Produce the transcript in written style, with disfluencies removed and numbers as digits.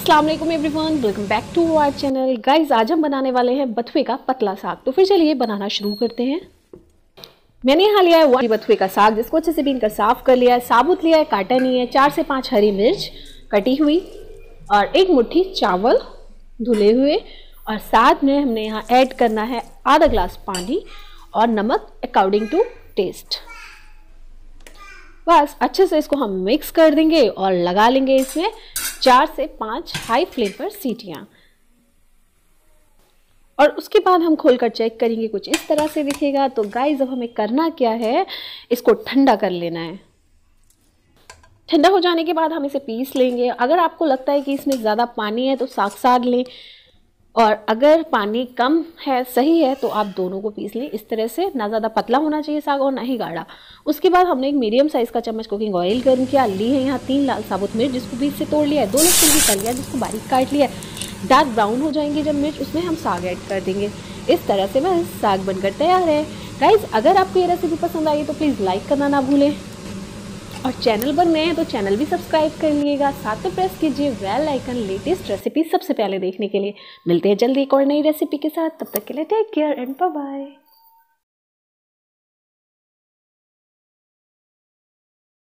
अस्सलाम वालेकुम everyone, welcome back to our channel. Guys, आज हम बनाने वाले हैं बथुए का पतला साग। तो फिर चलिए बनाना शुरू करते हैं। मैंने यहाँ लिया है 1 बथुए का साग, जिसको अच्छे से बीन कर साफ कर लिया है। साबुत लिया है, काटा नहीं है। 4 से 5 हरी मिर्च कटी हुई और 1 मुट्ठी चावल धुले हुए, और साथ में हमने यहाँ ऐड करना है आधा ग्लास पानी और नमक अकॉर्डिंग टू टेस्ट। बस अच्छे से इसको हम मिक्स कर देंगे और लगा लेंगे इसमें 4 से 5 हाई फ्लेम पर सीटियाँ। और उसके बाद हम खोलकर चेक करेंगे, कुछ इस तरह से दिखेगा। तो गाइस, अब हमें करना क्या है, इसको ठंडा कर लेना है। ठंडा हो जाने के बाद हम इसे पीस लेंगे। अगर आपको लगता है कि इसमें ज़्यादा पानी है तो साग लें, और अगर पानी कम है, सही है, तो आप दोनों को पीस लें इस तरह से। ना ज़्यादा पतला होना चाहिए साग और ना ही गाढ़ा। उसके बाद हमने एक मीडियम साइज़ का चम्मच कुकिंग ऑयल गर्म किया, ली है यहाँ 3 लाल साबुत मिर्च, जिसको बीच से तोड़ लिया है। 2 लहसुन भी तल लिया, जिसको बारीक काट लिया है। डार्क ब्राउन हो जाएंगे जब मिर्च, उसमें हम साग ऐड कर देंगे। इस तरह से बस साग बनकर तैयार है। गाइज, अगर आपको ये रेसिपी पसंद आई तो प्लीज़ लाइक करना ना भूलें, और चैनल पर नए हैं तो चैनल भी सब्सक्राइब कर लीजिएगा। साथ में प्रेस कीजिए बेल आइकन लेटेस्ट रेसिपी सबसे पहले देखने के लिए। मिलते हैं जल्दी एक और नई रेसिपी के साथ। तब तक के लिए take care and bye bye.